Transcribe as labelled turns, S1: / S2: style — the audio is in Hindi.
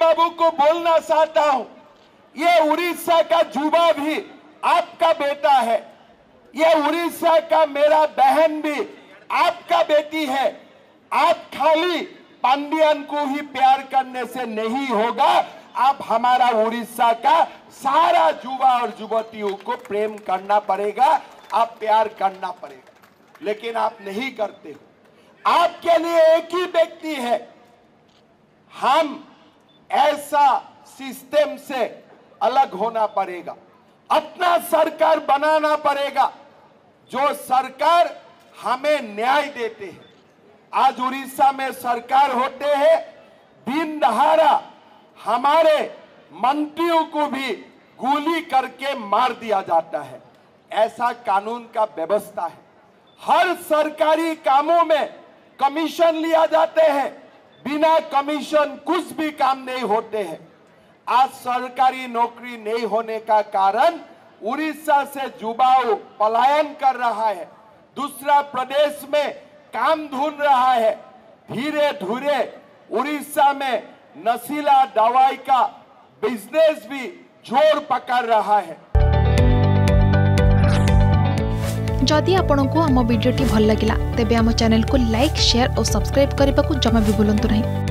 S1: बाबू को बोलना चाहता हूं, ये उड़ीसा का युवा भी आपका बेटा है, ये उड़ीसा का मेरा बहन भी आपका बेटी है। आप खाली पांडियन को ही प्यार करने से नहीं होगा, आप हमारा उड़ीसा का सारा युवा और युवतियों को प्रेम करना पड़ेगा, आप प्यार करना पड़ेगा। लेकिन आप नहीं करते हो। आपके लिए एक ही व्यक्ति है। हम ऐसा सिस्टम से अलग होना पड़ेगा, अपना सरकार बनाना पड़ेगा, जो सरकार हमें न्याय देते हैं। आज उड़ीसा में सरकार होते हैं, दिन दहाड़ा हमारे मंत्रियों को भी गोली करके मार दिया जाता है। ऐसा कानून का व्यवस्था है। हर सरकारी कामों में कमीशन लिया जाते हैं, बिना कमीशन कुछ भी काम नहीं होते हैं। आज सरकारी नौकरी नहीं होने का कारण उड़ीसा से युवाओं पलायन कर रहा है, दूसरा प्रदेश में काम ढूंढ रहा है। धीरे धीरे उड़ीसा में नशीला दवाई का बिजनेस भी जोर पकड़ रहा है।
S2: जदि आपंक आम भिडी भल लगा तेब आम चैनल को लाइक, शेयर और सब्सक्राइब करने को जमा भी भूलु नहीं।